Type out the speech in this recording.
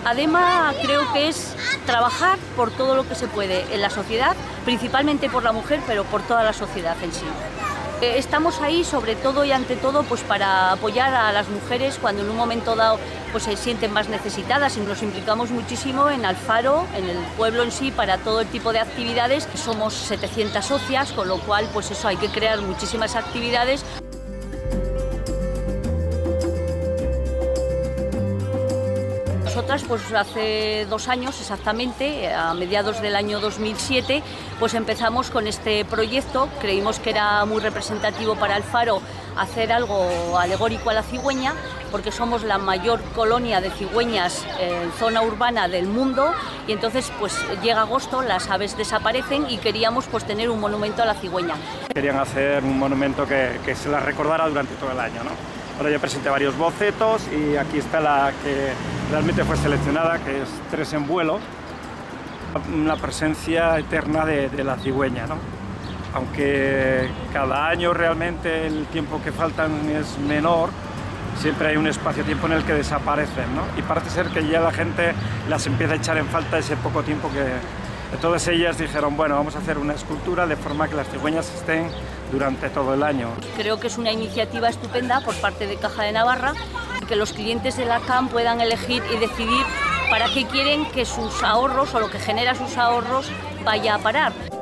ADEMA creo que es trabajar por todo lo que se puede en la sociedad, principalmente por la mujer, pero por toda la sociedad en sí. Estamos ahí sobre todo y ante todo pues para apoyar a las mujeres cuando en un momento dado pues se sienten más necesitadas, y nos implicamos muchísimo en Alfaro, en el pueblo en sí, para todo el tipo de actividades. Somos 700 socias, con lo cual pues eso, hay que crear muchísimas actividades. Nosotras pues hace 2 años exactamente, a mediados del año 2007, pues empezamos con este proyecto. Creímos que era muy representativo para Alfaro hacer algo alegórico a la cigüeña, porque somos la mayor colonia de cigüeñas en zona urbana del mundo, y entonces pues llega agosto, las aves desaparecen y queríamos pues tener un monumento a la cigüeña. Querían hacer un monumento que se la recordara durante todo el año, ¿no? Ahora yo presenté varios bocetos y aquí está la que realmente fue seleccionada, que es 3 en vuelo, la presencia eterna de la cigüeña, ¿no? Aunque cada año realmente el tiempo que faltan es menor, siempre hay un espacio-tiempo en el que desaparecen, ¿no? Y parece ser que ya la gente las empieza a echar en falta ese poco tiempo que... Todas ellas dijeron, bueno, vamos a hacer una escultura de forma que las cigüeñas estén durante todo el año. Creo que es una iniciativa estupenda por parte de Caja de Navarra, que los clientes de la CAM puedan elegir y decidir para qué quieren que sus ahorros o lo que genera sus ahorros vaya a parar.